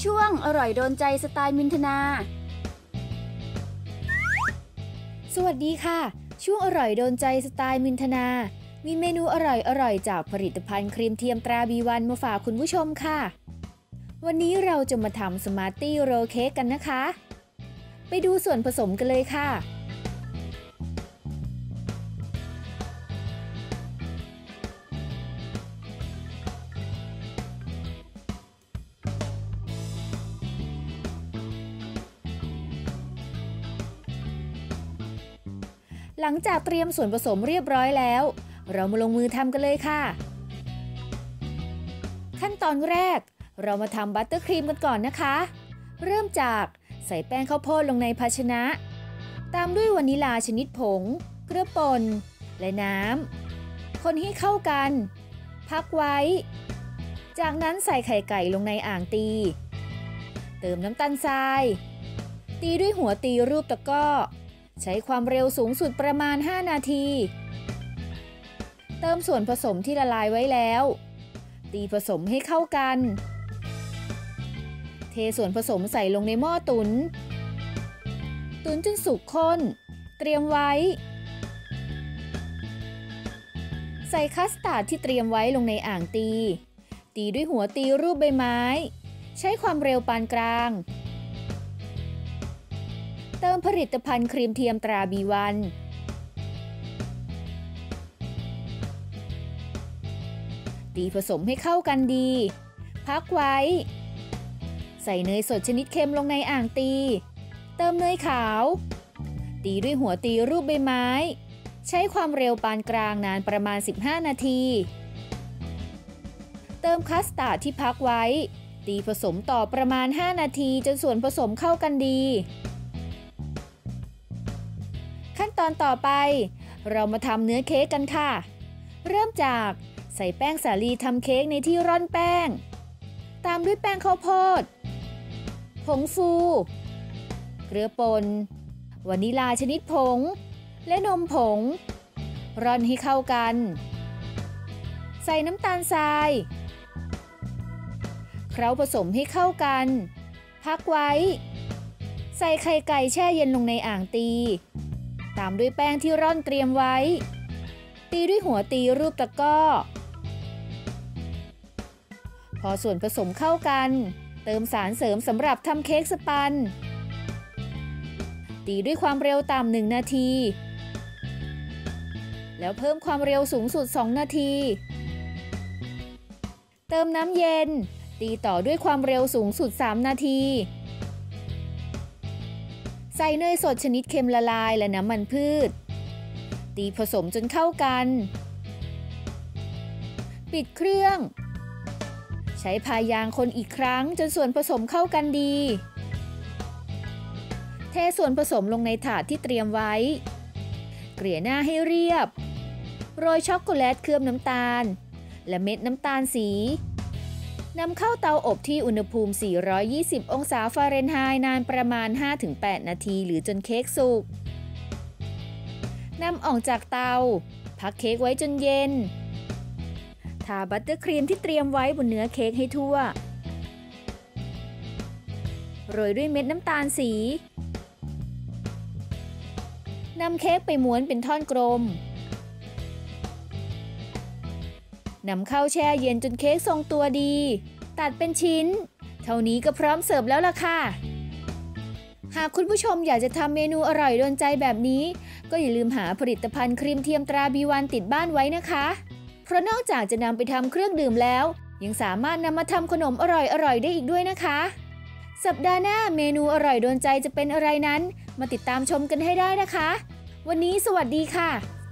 ช่วงอร่อยโดนใจสไตล์มินทนาสวัสดีค่ะช่วงอร่อยโดนใจสไตล์มินทนามีเมนูอร่อยจากผลิตภัณฑ์ครีมเทียมตราบีวันมาฝากคุณผู้ชมค่ะวันนี้เราจะมาทำสมาร์ตี้โรลเค้กกันนะคะไปดูส่วนผสมกันเลยค่ะหลังจากเตรียมส่วนผสมเรียบร้อยแล้วเรามาลงมือทำกันเลยค่ะขั้นตอนแรกเรามาทำบัตเตอร์ครีมกันก่อนนะคะเริ่มจากใส่แป้งข้าวโพดลงในภาชนะตามด้วยวานิลาชนิดผงเกลือป่นและน้ำคนให้เข้ากันพักไว้จากนั้นใส่ไข่ไก่ลงในอ่างตีเติมน้ำตาลทรายตีด้วยหัวตีรูปตะกร้อใช้ความเร็วสูงสุดประมาณ5นาทีเติมส่วนผสมที่ละลายไว้แล้วตีผสมให้เข้ากันเทส่วนผสมใส่ลงในหม้อตุ๋นจนสุกข้นเตรียมไว้ใส่คัสตาร์ดที่เตรียมไว้ลงในอ่างตีด้วยหัวตีรูปใบไม้ใช้ความเร็วปานกลางเติมผลิตภัณฑ์ครีมเทียมตราบีวันตีผสมให้เข้ากันดีพักไว้ใส่เนยสดชนิดเค็มลงในอ่างตีเติมเนยขาวตีด้วยหัวตีรูปใบไม้ใช้ความเร็วปานกลางนานประมาณ15นาทีเติมคัสตาร์ดที่พักไว้ตีผสมต่อประมาณ5นาทีจนส่วนผสมเข้ากันดีขั้นตอนต่อไปเรามาทำเนื้อเค้กกันค่ะเริ่มจากใส่แป้งสาลีทำเค้กในที่ร่อนแป้งตามด้วยแป้งข้าวโพดผงฟูเกลือป่นวานิลาชนิดผงและนมผงร่อนให้เข้ากันใส่น้ำตาลทรายเคล้าผสมให้เข้ากันพักไว้ใส่ไข่ไก่แช่เย็นลงในอ่างตีตามด้วยแป้งที่ร่อนเตรียมไว้ตีด้วยหัวตีรูปตะกร้อพอส่วนผสมเข้ากันเติมสารเสริมสำหรับทำเค้กสปันตีด้วยความเร็วต่ำ1นาทีแล้วเพิ่มความเร็วสูงสุด2นาทีเติมน้ำเย็นตีต่อด้วยความเร็วสูงสุด3นาทีใส่เนยสดชนิดเค็มละลายและน้ำมันพืชตีผสมจนเข้ากันปิดเครื่องใช้พายางคนอีกครั้งจนส่วนผสมเข้ากันดีเทส่วนผสมลงในถาดที่เตรียมไว้เกลี่ยหน้าให้เรียบโรยช็อกโกแลตเคลือบน้ำตาลและเม็ดน้ำตาลสีนำเข้าเตาอบที่อุณหภูมิ420องศาฟาเรนไฮต์นานประมาณ 5-8 นาทีหรือจนเค้กสุกนำออกจากเตาพักเค้กไว้จนเย็นทาบัตเตอร์ครีมที่เตรียมไว้บนเนื้อเค้กให้ทั่วโรยด้วยเม็ดน้ำตาลสีนำเค้กไปม้วนเป็นท่อนกลมนำเข้าแช่เย็นจนเค้กทรงตัวดีตัดเป็นชิ้นเท่านี้ก็พร้อมเสิร์ฟแล้วล่ะค่ะหากคุณผู้ชมอยากจะทำเมนูอร่อยโดนใจแบบนี้ก็อย่าลืมหาผลิตภัณฑ์ครีมเทียมตราบีวันติดบ้านไว้นะคะเพราะนอกจากจะนำไปทำเครื่องดื่มแล้วยังสามารถนำมาทำขนมอร่อยได้อีกด้วยนะคะสัปดาห์หน้าเมนูอร่อยโดนใจจะเป็นอะไรนั้นมาติดตามชมกันให้ได้นะคะวันนี้สวัสดีค่ะ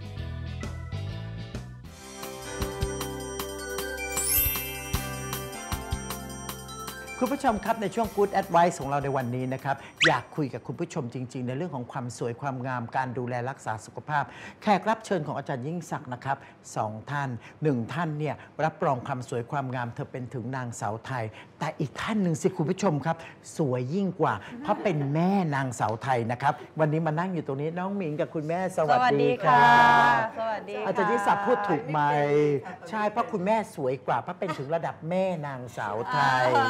คุณผู้ชมครับในช่วง Good Advice ของเราในวันนี้นะครับอยากคุยกับคุณผู้ชมจริงๆในเรื่องของความสวยความงามการดูแลรักษาสุขภาพแขกรับเชิญของอาจารย์ยิ่งศักดิ์นะครับ2ท่าน1ท่านเนี่ยรับรองความสวยความงามเธอเป็นถึงนางสาวไทยแต่อีกท่านหนึ่งสิคุณผู้ชมครับสวยยิ่งกว่าเพราะเป็นแม่นางสาวไทยนะครับวันนี้มานั่งอยู่ตรงนี้น้องหมิงกับคุณแม่สวัสดีค่ะสวัสดีค่ะอาจารย์ยิ่งศักดิ์พูดถูกไหมใช่เพราะคุณแม่สวยกว่าเพราะเป็นถึงระดับแม่นางสาวไทยใช่ไหม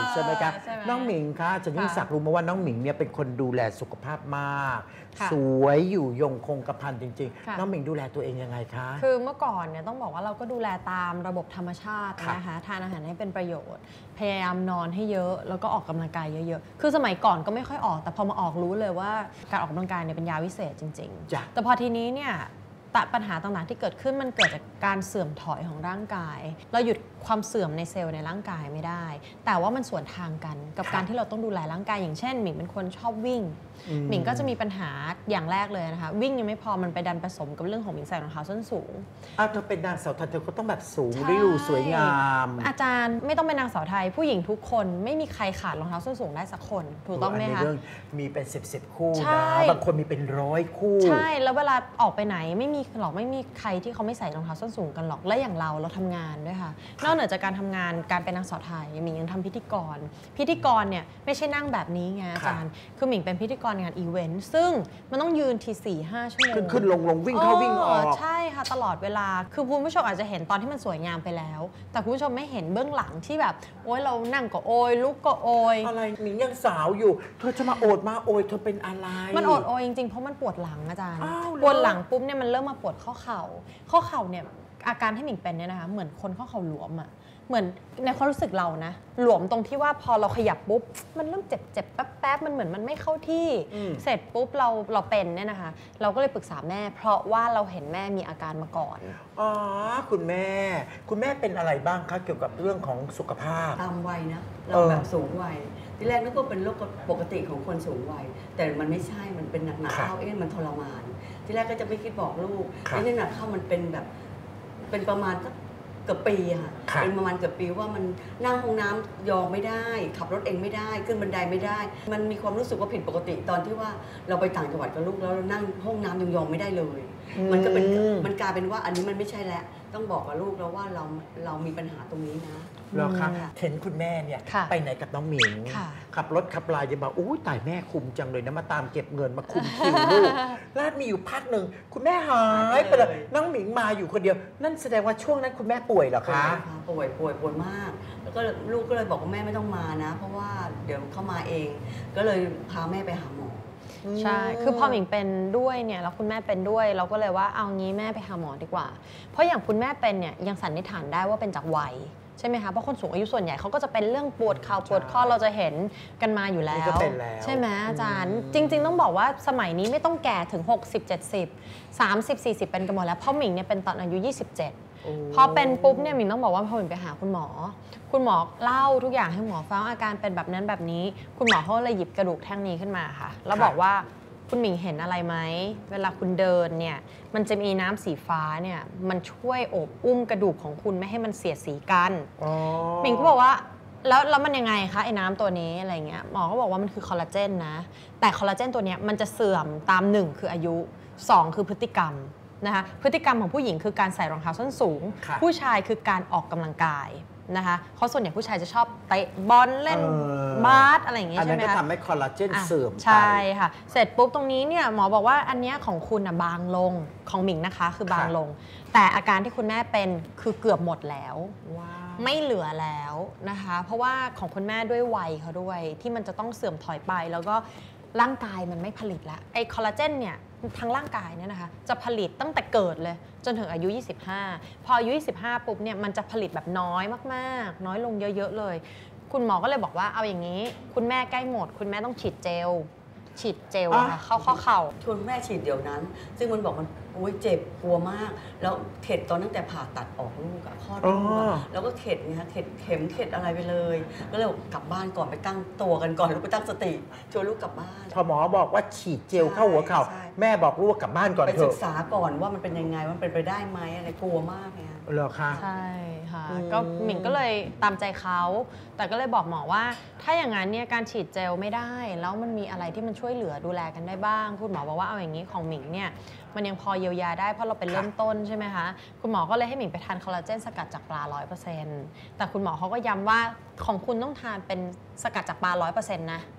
จ๊ะน้องหมิงคะอาจารย์ยิ่งศักดิ์รู้มาว่าน้องหมิงเนี่ยเป็นคนดูแลสุขภาพมากสวยอยู่ยงคงกระพันจริงๆน้องหมิงดูแลตัวเองยังไงคะคือเมื่อก่อนเนี่ยต้องบอกว่าเราก็ดูแลตามระบบธรรมชาตินะคะทานอาหารให้เป็นประโยชน์พยายามนอนให้เยอะแล้วก็ออกกำลังกายเยอะๆคือสมัยก่อนก็ไม่ค่อยออกแต่พอมาออกรู้เลยว่าการออกกำลังกายเนี่ยเป็นยาวิเศษจริงๆแต่พอทีนี้เนี่ยปัญหาต่างๆที่เกิดขึ้นมันเกิดจากการเสื่อมถอยของร่างกายเราหยุดความเสื่อมในเซลล์ในร่างกายไม่ได้แต่ว่ามันสวนทางกันกับการที่เราต้องดูแลร่างกายอย่างเช่นหมิงเป็นคนชอบวิ่งหมิงก็จะมีปัญหาอย่างแรกเลยนะคะวิ่งยังไม่พอมันไปดันผสมกับเรื่องของหมิงใส่รองเท้าส้นสูงเธอเป็นนางสาวไทยเธอก็ต้องแบบสูงริ้วสวยงามอาจารย์ไม่ต้องเป็นนางสาวไทยผู้หญิงทุกคนไม่มีใครขาดรองเท้าส้นสูงได้สักคนถูกต้องไหมคะมีเป็น10คู่นะบางคนมีเป็น100คู่ใช่แล้วเวลาออกไปไหนไม่มีใครที่เขาไม่ใส่รองเท้าส้นสูงกันหรอกและอย่างเราทำงานด้วยค่ะนอกเหนือจากการทำงานการเป็นนางสาวไทยหมิงยังทำพิธีกรเนี่ยไม่ใช่นั่งแบบนี้ไงอาจารย์คือหมิงเป็นพิธีกรงานอีเวนต์ซึ่งมันต้องยืนที 4-5 ชั่วโมงขึ้นลงวิ่งเข้าวิ่งออกใช่ค่ะตลอดเวลาคือคุณผู้ชมอาจจะเห็นตอนที่มันสวยงามไปแล้วแต่คุณผู้ชมไม่เห็นเบื้องหลังที่แบบโอ๊ยเรานั่งก็โอยลุกก็โอยอะไรหมิงยังสาวอยู่เธอจะมาโอดมาโอยเธอเป็นอะไรมันโอดโอยจริงๆเพราะมันปวดหลังอาจารย์ปวดหลังปุ๊บเนี่ยมันเริ่มมาปวดข้อเข่าเนี่ยอาการที่หมิงเป็นเนี่ยนะคะเหมือนคนข้อเข่าหลวมอะเหมือนในความรู้สึกเรานะหลวมตรงที่ว่าพอเราขยับปุ๊บมันเริ่มเจ็บแป๊บมันเหมือนมันไม่เข้าที่เสร็จปุ๊บเราเป็นเนี่ยนะคะเราก็เลยปรึกษาแม่เพราะว่าเราเห็นแม่มีอาการมาก่อนคุณแม่เป็นอะไรบ้างคะเกี่ยวกับเรื่องของสุขภาพตามวัยนะเราแบบสูงวัยที่แรกนึกว่าเป็นโรคปกติของคนสูงวัยแต่มันไม่ใช่มันเป็นหนักเข้ามันทรมานที่แรกก็จะไม่คิดบอกลูกนี่หนักเข้ามันเป็นแบบเป็นประมาณเกือบปีค่ะเป็นประมาณเกือบปีว่ามันนั่งห้องน้ำยองไม่ได้ขับรถเองไม่ได้ขึ้นบันไดไม่ได้มันมีความรู้สึกว่าผิดปกติตอนที่ว่าเราไปต่างจังหวัดกับลูกแล้วเรานั่งห้องน้ำยองไม่ได้เลยมันก็เป็นมันกลายเป็นว่าอันนี้มันไม่ใช่แล้วต้องบอกกับลูกแล้วว่าเรามีปัญหาตรงนี้นะเหรอคะเห็นคุณแม่เนี่ยไปไหนกับน้องหมิงขับรถขับลายจะบอกตายแม่คุมจังเลยนะมาตามเก็บเงินมาคุมคิวลูกแล้วมีอยู่พักหนึ่งคุณแม่หายไปเลยน้องหมิงมาอยู่คนเดียวนั่นแสดงว่าช่วงนั้นคุณแม่ป่วยเหรอคะป่วยมากแล้วก็ลูกก็เลยบอกว่าแม่ไม่ต้องมานะเพราะว่าเดี๋ยวเขามาเองก็เลยพาแม่ไปหาหมอใช่คือพอหมิงเป็นด้วยเนี่ยแล้วคุณแม่เป็นด้วยเราก็เลยว่าเอางี้แม่ไปหาหมอดีกว่าเพราะอย่างคุณแม่เป็นเนี่ยยังสันนิษฐานได้ว่าเป็นจากวัยใช่ไหมคะเพราะคนสูงอายุส่วนใหญ่เขาก็จะเป็นเรื่องปวดเข่าปวดข้อเราจะเห็นกันมาอยู่แล้วใช่ไหมอาจารย์จริงๆต้องบอกว่าสมัยนี้ไม่ต้องแก่ถึง60 70 30 40เป็นกันหมดแล้วเพราะหมิงเนี่ยเป็นตอนอายุ27พอเป็นปุ๊บเนี่ยหมิงต้องบอกว่าพอหมิงไปหาคุณหมอเล่าทุกอย่างให้หมอฟังอาการเป็นแบบนั้นแบบนี้คุณหมอเขาเลยหยิบกระดูกแท่งนี้ขึ้นมาค่ะแล้วบอกว่าคุณหมิงเห็นอะไรไหมเวลาคุณเดินเนี่ยมันจะมีน้ำสีฟ้าเนี่ยมันช่วยโอบอุ้มกระดูกของคุณไม่ให้มันเสียดสีกันหมิงก็บอกว่าแล้วมันยังไงคะไอ้น้ำตัวนี้อะไรเงี้ยหมอก็บอกว่ามันคือคอลลาเจนนะแต่คอลลาเจนตัวนี้มันจะเสื่อมตาม1คืออายุ2คือพฤติกรรมนะคะพฤติกรรมของผู้หญิงคือการใส่รองเท้าส้นสูงผู้ชายคือการออกกำลังกายนะคะเขาส่วนใหญ่ผู้ชายจะชอบเตะบอลเล่นบาสอะไรอย่างเงี้ยใช่ไหมคะอันนั้นก็ทำให้คอลลาเจนเสื่อมไปใช่ค่ะเสร็จปุ๊บตรงนี้เนี่ยหมอบอกว่าอันนี้ของคุณบางลงของหมิงนะคะคือบางลงแต่อาการที่คุณแม่เป็นคือเกือบหมดแล้วไม่เหลือแล้วนะคะเพราะว่าของคุณแม่ด้วยวัยเขาด้วยที่มันจะต้องเสื่อมถอยไปแล้วก็ร่างกายมันไม่ผลิตละไอ้คอลลาเจนเนี่ยทั้งร่างกายเนี่ยนะคะจะผลิตตั้งแต่เกิดเลยจนถึงอายุ25พออายุ25ปุ๊บเนี่ยมันจะผลิตแบบน้อยมากๆน้อยลงเยอะๆเลยคุณหมอก็เลยบอกว่าเอาอย่างนี้คุณแม่ใกล้หมดคุณแม่ต้องฉีดเจลค่ะเข้าข้อเข่าชวนแม่ฉีดเดี๋ยวนั้นซึ่งมันบอกมันโอ้ยเจ็บกลัวมากแล้วเข็ดตอนตั้งแต่ผ่าตัดออกลูกคลอดลูกแล้วก็เข็ดเนี่ยเข็ดเข็มเข็ดอะไรไปเลยก็เลยกลับบ้านก่อนไปตั้งตัวกันก่อนแล้วไปตั้งสติชวนลูกกลับบ้านพอหมอบอกว่าฉีดเจลเข้าหัวเข่าแม่บอกลูกกลับบ้านก่อนเถอะไปศึกษาก่อนว่ามันเป็นยังไงมันเป็นไปได้ไหมอะไรกลัวมากไงเหรอคะใช่ค่ะก็หมิงก็เลยตามใจเขาแต่ก็เลยบอกหมอว่าถ้าอย่างนั้นเนี่ยการฉีดเจลไม่ได้แล้วมันมีอะไรที่มันช่วยเหลือดูแลกันได้บ้างคุณหมอบอกว่าเอาอย่างนี้ของหมิงเนี่ยมันยังพอเยียวยาได้เพราะเราเป็นเริ่มต้นใช่ไหมคะคุณหมอก็เลยให้หมิงไปทานคอลลาเจนสกัดจากปลา 100% แต่คุณหมอเขาก็ย้ำว่าของคุณต้องทานเป็นสกัดจากปลา 100% นะคื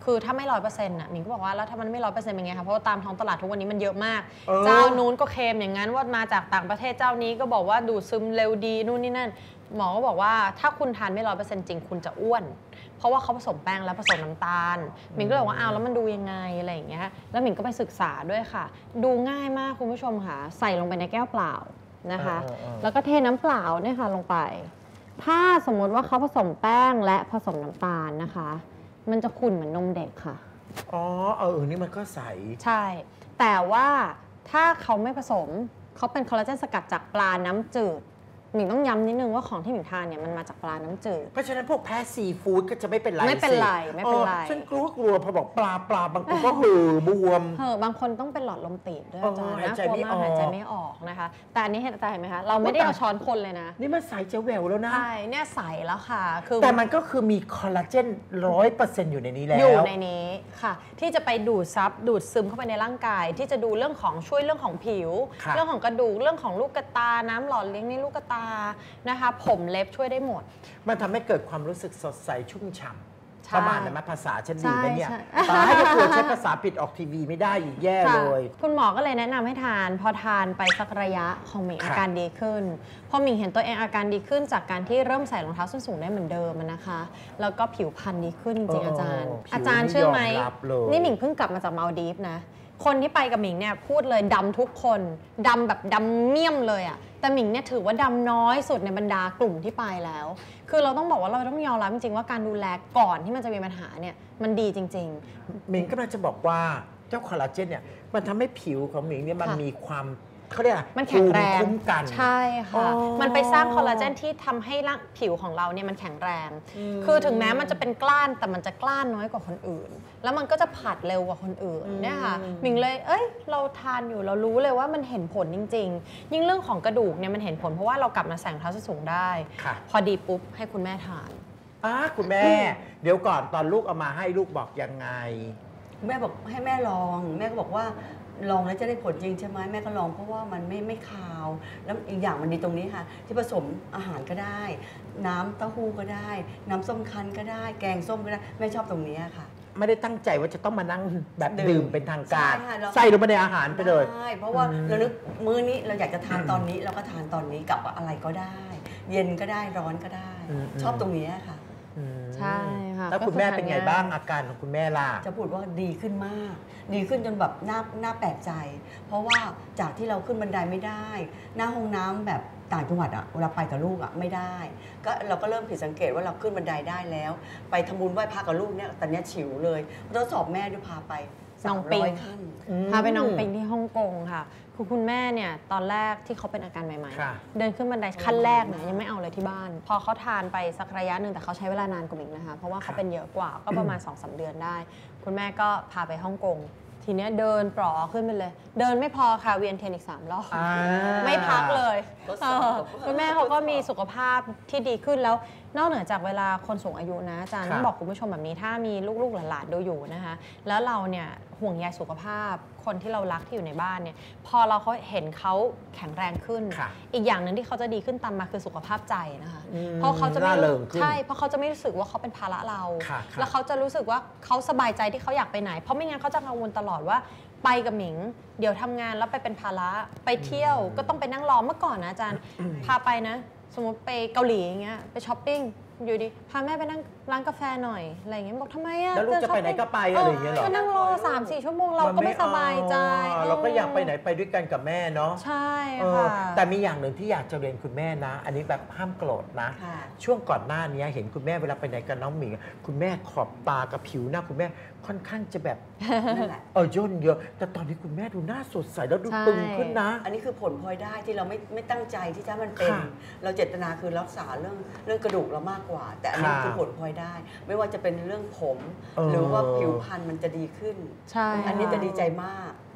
คือถ้าไม่100%น่ะหมิงก็บอกว่าแล้วถ้ามันไม่100%เป็นไงคะเพราะว่าตามท้องตลาดทุกวันนี้มันเยอะมากเจ้านู้นก็เคลมอย่างนั้นว่ามาจากต่างประเทศเจ้านี้ก็บอกว่าดูดซึมเร็วดีนู่นนี่นั่นหมอก็บอกว่าถ้าคุณทานไม่100%จริงคุณจะอ้วนเพราะว่าเขาผสมแป้งและผสมน้ำตาลหมิงก็เลยว่าอ้าวแล้วมันดูยังไงอะไรอย่างเงี้ยแล้วหมิงก็ไปศึกษาด้วยค่ะดูง่ายมากคุณผู้ชมค่ะใส่ลงไปในแก้วเปล่านะคะแล้วก็เทน้ำเปล่าเนี่ยค่ะลงไปถ้าสมมติว่าเขาผสมแป้งและผสมน้ำตาลนะคะมันจะขุ่นเหมือนนมเด็กค่ะอ๋อนี่มันก็ใสใช่แต่ว่าถ้าเขาไม่ผสมเขาเป็นคอลลาเจนสกัดจากปลาน้ำจืดหมิงต้องย้ำนิดนึงว่าของที่หมิงทานเนี่ยมันมาจากปลาน้ำจืดเพราะฉะนั้นพวกแพ้ซีฟู้ดก็จะไม่เป็นไรไม่เป็นไรไม่เป็นไรฉันกลัวพอบอกปลาบางคนก็บวมบางคนต้องเป็นหลอดลมตีบด้วยอาจารย์นะกลัวมากหายใจไม่ออกนะคะแต่อันนี้เห็นไหมคะเราไม่ได้เอาช้อนคนเลยนะนี่มันใสจะแหววแล้วนะใช่เนี่ยใสแล้วค่ะแต่มันก็คือมีคอลลาเจน100%อยู่ในนี้แล้วอยู่ในนี้ค่ะที่จะไปดูดซึมเข้าไปในร่างกายที่จะดูเรื่องของช่วยเรื่องของผิวเรื่องของกระดูกเรื่องของลูกกระตาน้ำหล่อเลี้ยงในลูกกระตานะคะผมเล็บช่วยได้หมดมันทำให้เกิดความรู้สึกสดใสชุ่มฉ่ำประมาณนั้นภาษาฉันดีไหมเนี่ยตายจะกลัวใช้ภาษาผิดออกทีวีไม่ได้อีกแย่เลยคุณหมอก็เลยแนะนำให้ทานพอทานไปสักระยะของหมิงอาการดีขึ้นพอหมิงเห็นตัวเองอาการดีขึ้นจากการที่เริ่มใส่รองเท้าส้นสูงได้เหมือนเดิมนะคะแล้วก็ผิวพรรณดีขึ้นจริงๆอาจารย์เชื่อไหมนี่หมิงเพิ่งกลับมาจากมาลดีฟนะคนที่ไปกับหมิงเนี่ยพูดเลยดำทุกคนดำแบบดำเมี่ยมเลยอะแต่หมิงเนี่ยถือว่าดำน้อยสุดในบรรดากลุ่มที่ไปแล้วคือเราต้องบอกว่าเราต้องยอมรับจริงๆว่าการดูแลก่อนที่มันจะมีปัญหาเนี่ยมันดีจริงๆหมิงก็น่าจะบอกว่าเจ้าคอลลาเจนเนี่ยมันทำให้ผิวของหมิงเนี่ยมันมีความเขาเรียกมันแข็งแรงคุ้มกันใช่ค่ะมันไปสร้างคอลลาเจนที่ทำให้ร่างผิวของเราเนี่ยมันแข็งแรงคือถึงแม้มันจะเป็นกล้านแต่มันจะกล้านน้อยกว่าคนอื่นแล้วมันก็จะผัดเร็วกว่าคนอื่นเนี่ยค่ะหมิงเลยเราทานอยู่เรารู้เลยว่ามันเห็นผลจริงๆยิ่งเรื่องของกระดูกเนี่ยมันเห็นผลเพราะว่าเรากลับมาใส่รองเท้าส้นสูงได้พอดีปุ๊บให้คุณแม่ทานคุณแม่เดี๋ยวก่อนตอนลูกเอามาให้ลูกบอกยังไงแม่บอกให้แม่ลองแม่ก็บอกว่าลองแล้วจะได้ผลจริงใช่ไหมแม่ก็ลองเพราะว่ามันไม่คาวแล้วอีกอย่างมันดีตรงนี้ค่ะที่ผสมอาหารก็ได้น้ำเต้าหู้ก็ได้น้ำส้มคั้นก็ได้แกงส้มก็ได้แม่ชอบตรงนี้ค่ะไม่ได้ตั้งใจว่าจะต้องมานั่งแบบดื่มเป็นทางการใส่ลงไปในอาหารไปเลยใช่เพราะว่าเรานึกมื้อนี้เราอยากจะทานตอนนี้เราก็ทานตอนนี้กับอะไรก็ได้เย็นก็ได้ร้อนก็ได้ชอบตรงนี้ค่ะใช่ค่ะแล้วคุณแม่เป็นไงบ้างอาการของคุณแม่ล่ะจะพูดว่าดีขึ้นมากดีขึ้นจนแบบน่าแปลกใจเพราะว่าจากที่เราขึ้นบันไดไม่ได้หน้าห้องน้ำแบบต่างจังหวัดเวลาไปกับลูกไม่ได้ก็เราก็เริ่มผิดสังเกตว่าเราขึ้นบันไดได้แล้วไปทำบุญไหว้พระกับลูกเนี่ยตอนนี้ฉิวเลยทดสอบแม่ด้วยพาไปน้องปิงพาไปน้องปิงที่ฮ่องกงค่ะคุณแม่เนี่ยตอนแรกที่เขาเป็นอาการใหม่ๆเดินขึ้นบันไดขั้นแรกเนี่ยยังไม่เอาเลยที่บ้านพอเขาทานไปสักระยะหนึ่งแต่เขาใช้เวลานานกว่าหมิงนะคะเพราะว่าเขาเป็นเยอะกว่าก็ประมาณ 2-3 เดือนได้คุณแม่ก็พาไปฮ่องกงทีนี้เดินปลอขึ้นไปเลยเดินไม่พอค่ะเวียนเทียนอีก3 รอบไม่พักเลยคุณแม่เขาก็มีสุขภาพที่ดีขึ้นแล้วนอกเหนือจากเวลาคนสูงอายุนะอาจารย์ต้องบอกคุณผู้ชมแบบนี้ถ้ามีลูกๆหลานๆดูอยู่นะคะแล้วเราเนี่ยห่วงใยสุขภาพคนที่เรารักที่อยู่ในบ้านเนี่ยพอเราเห็นเขาแข็งแรงขึ้นอีกอย่างหนึ่งที่เขาจะดีขึ้นตามมาคือสุขภาพใจนะคะเพราะเขาจะไม่ใช่เพราะเขาจะไม่รู้สึกว่าเขาเป็นภาระเราแล้วเขาจะรู้สึกว่าเขาสบายใจที่เขาอยากไปไหนเพราะไม่งั้นเขาจะกังวลตลอดว่าไปกับหมิงเดี๋ยวทำงานแล้วไปเป็นภาระไปเที่ยวก็ต้องไปนั่งรอเมื่อก่อนนะอาจารย์พาไปนะสมมติไปเกาหลีอย่างเงี้ยไปช้อปปิ้งอยู่ดีพาแม่ไปนั่งร้านกาแฟหน่อยอะไรอย่างเงี้ยบอกทำไมอะแล้วลูกจะไปไหนก็ไปอะไรอย่างเงี้ยหรอก็นั่งรอ 3-4 ชั่วโมงเราก็ไม่สบายใจเราก็อยากไปไหนไปด้วยกันกับแม่เนาะใช่ค่ะแต่มีอย่างหนึ่งที่อยากจะเรียนคุณแม่นะอันนี้แบบห้ามโกรธนะช่วงก่อนหน้านี้เห็นคุณแม่เวลาไปไหนกับน้องหมิงคุณแม่ขอบตากับผิวหน้าคุณแม่ค่อนข้างจะแบบนั่นแหละย่นเยอะแต่ตอนนี้คุณแม่ดูหน้าสดใสแล้วดูตึงขึ้นนะอันนี้คือผลพลอยได้ที่เราไม่ตั้งใจที่จะมันเป็นเราเจตนาคือรักษาเรื่องกระดูกเรามากกว่าแต่อันนี้คือผลพลอยได้ไม่ว่าจะเป็นเรื่องผมหรือว่าผิวพรรณมันจะดีขึ้นใช่อันนี้จะดีใจมาก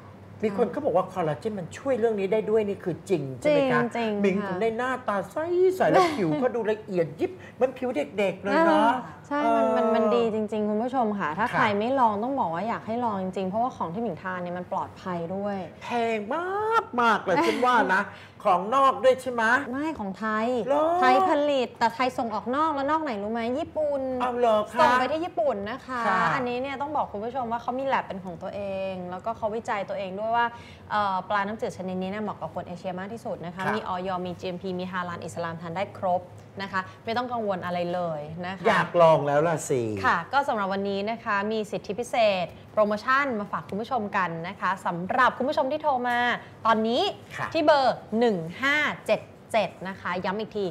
มีคนเขาบอกว่าคอลลาเจนมันช่วยเรื่องนี้ได้ด้วยนี่คือจริงใช่ไหมคะจริงๆมิงค่ะถึงได้หน้าตาใสๆแล้วผิวก็ดูละเอียดยิบเหมันผิวเด็กๆเลยเนาะใช่มันดีจริงๆ คุณผู้ชมค่ะ ถ้าค่ะใครไม่ลองต้องบอกว่าอยากให้ลองจริงๆ เพราะว่าของที่หมิงทานเนี่ยมันปลอดภัยด้วยแพงมากเลยฉันว่านะ ของนอกด้วยใช่ไหมไม่ของไทยเหรอไทยผลิตแต่ไทยส่งออกนอกแล้วนอกไหนรู้ไหมญี่ปุ่นเอาเหรอคะส่งไปที่ญี่ปุ่นนะคะค่ะอันนี้เนี่ยต้องบอกคุณผู้ชมว่าเขามีแลบเป็นของตัวเอง แล้วก็เขาวิจัยตัวเองด้วยว่าปลาน้ำจืดชนิดนี้เนี่ยเหมาะกับคนเอเชียมากที่สุดนะคะค่ะมีออยมี GMP มีฮาลาลอิสลามทานได้ครบนะคะ ไม่ต้องกังวลอะไรเลยนะคะอยากลองแล้วล่ะสิค่ะ ก็สำหรับวันนี้นะคะมีสิทธิพิเศษ โปรโมชั่นมาฝากคุณผู้ชมกันนะคะสำหรับคุณผู้ชมที่โทรมาตอนนี้ค่ะที่เบอร์ 1577 นะคะ ย้ำอีกที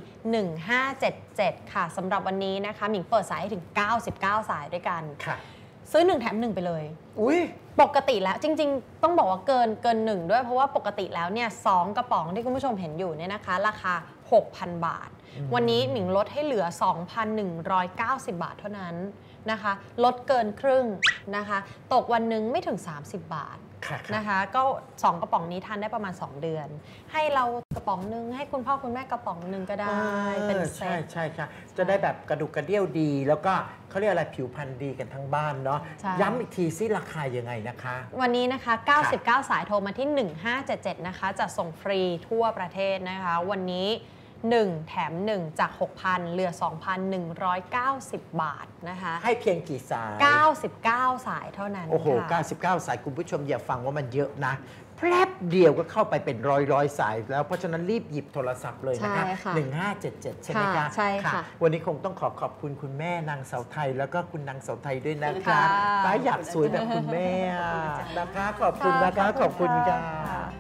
1577 ค่ะสำหรับวันนี้นะคะหมิงเปิดสายให้ถึง 99 สายด้วยกันค่ะซื้อ 1 แถม 1 ไปเลยอุ้ยปกติแล้วจริงๆ ต้องบอกว่าเกิน1ด้วยเพราะว่าปกติแล้วเนี่ย2กระป๋องที่คุณผู้ชมเห็นอยู่เนี่ยนะคะราคา 6,000 บาท วันนี้หมิงลดให้เหลือ 2,190 บาทเท่านั้นนะคะลดเกินครึ่งนะคะตกวันหนึงไม่ถึง 30 บาทค่ะนะคะก็ 2 กระป๋องนี้ทานได้ประมาณ 2 เดือน ให้เรากระป๋องนึงให้คุณพ่อคุณแม่กระป๋องนึงก็ได้เป็นเซใช่ตใช่ค่ะ จะได้แบบกระดูกกระเดี่ยวดี แล้วก็เขาเรียกอะไรผิวพรรณดีกันทั้งบ้านเนาะใช่ย้ำอีกทีซิราคายังไงนะคะวันนี้นะคะ 99 สายโทรมาที่ 1577 นะคะ จะส่งฟรีทั่วประเทศนะคะ วันนี้ 1 แถม 1 จาก 6,000 เหลือ 2,190 บาทนะคะให้เพียงกี่สาย 99 สายเท่านั้นโอ้โหค่ะ 99 สายคุณผู้ชมอย่าฟังว่ามันเยอะนะแป๊บเดียวก็เข้าไปเป็นร้อยสายแล้วเพราะฉะนั้นรีบหยิบโทรศัพท์เลยนะคะใช่ค่ะ 1577 ใช่ไหมคะค่ะใช่ค่ะวันนี้คงต้องขอบคุณคุณแม่นางเสาไทย แล้วก็คุณนางเสาไทยด้วยนะคะค่ะป้าอยากสวยแบบคุณแม่นะคะขอบคุณนะคะขอบคุณค่ะ